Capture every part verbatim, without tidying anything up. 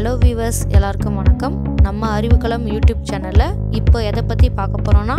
Hello viewers, எல்லாருக்கும் வணக்கம். நம்ம அறிவுக்களம் யூடியூப் சேனல்ல இப்போ எதை பற்றி பார்க்க போகிறோன்னா,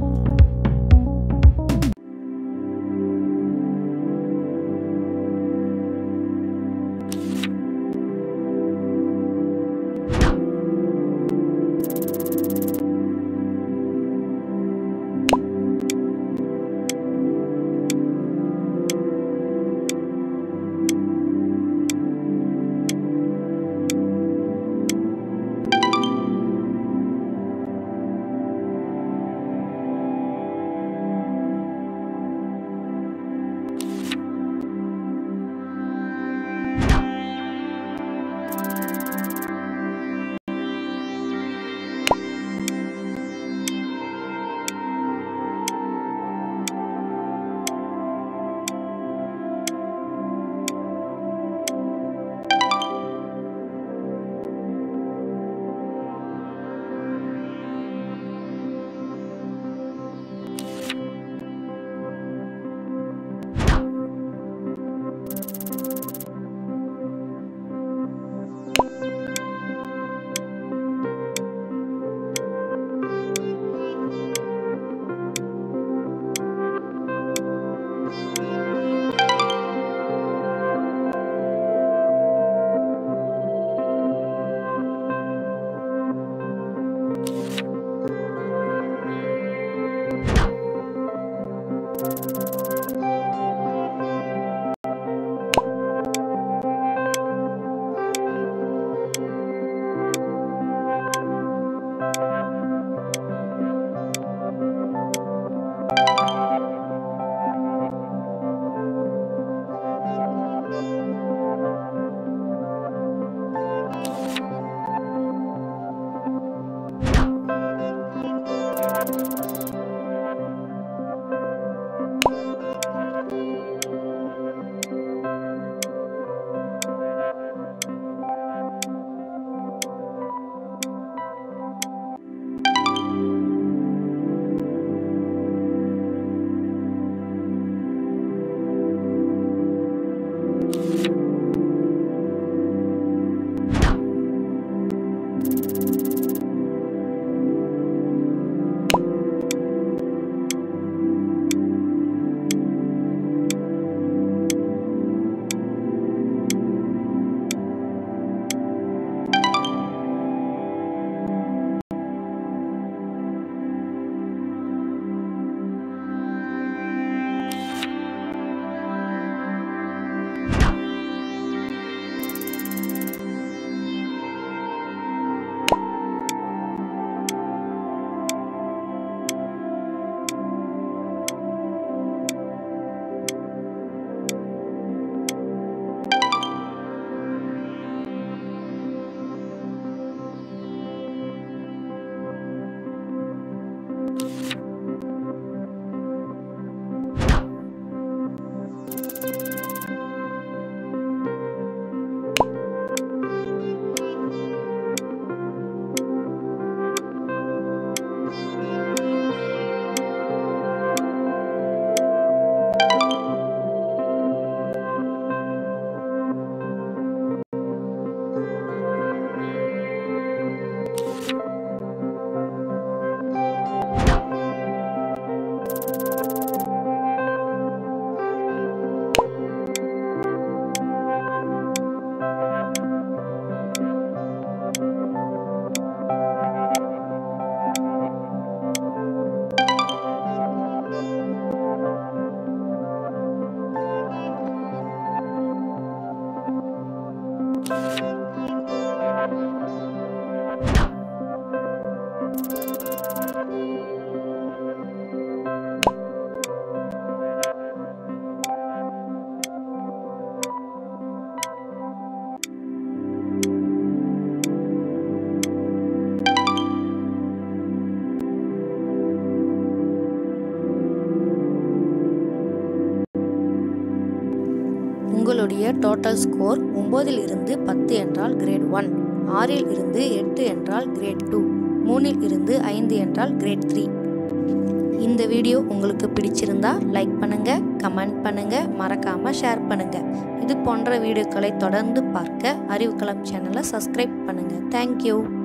உங்களுடைய டோட்டல் ஸ்கோர் ஒன்பதில் இருந்து பத்து என்றால் கிரேட் ஒன், ஆறில் இருந்து எட்டு என்றால் கிரேட் டூ, மூணில் இருந்து ஐந்து என்றால் கிரேட் த்ரீ. இந்த வீடியோ உங்களுக்கு பிடிச்சிருந்தா லைக் பண்ணுங்கள், கமெண்ட் பண்ணுங்கள், மறக்காமல் ஷேர் பண்ணுங்கள். இது போன்ற வீடியோக்களை தொடர்ந்து பார்க்க அறிவுக்களம் சேனலை சப்ஸ்கிரைப் பண்ணுங்கள். தேங்க்யூ.